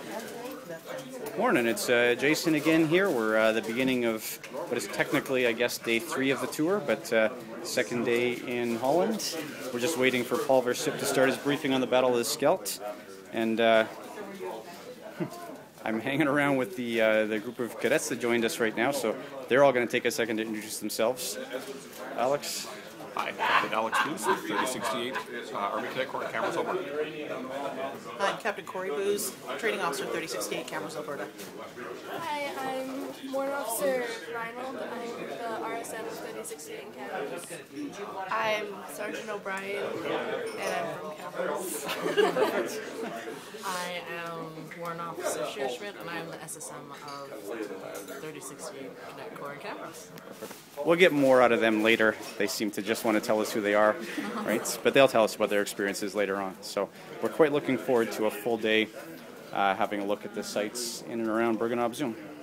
Morning, it's Jason again here. We're at the beginning of what is technically, I guess, day 3 of the tour, but second day in Holland. We're just waiting for Paul Versup to start his briefing on the Battle of the Scheldt, and I'm hanging around with the group of cadets that joined us right now, so they're all going to take a second to introduce themselves. Alex? Hi, Captain Alex Booth with 3068 Army Cadet Corps, Camrose, Alberta. I'm Captain Corey Booz, Training Officer 3068 Camrose, Alberta. Hi, I'm Warrant Officer Reinald. I'm the RSM of 3068 in Camrose. I'm Sergeant O'Brien, and I'm from Camrose. I am Warrant Officer Shearschmidt, and I'm the SSM of 3068 Cadet Corps in Camrose. We'll get more out of them later. They seem to just want to tell us who they are, right? But they'll tell us about their experiences later on. So we're quite looking forward to a full day having a look at the sites in and around Bergen op Zoom.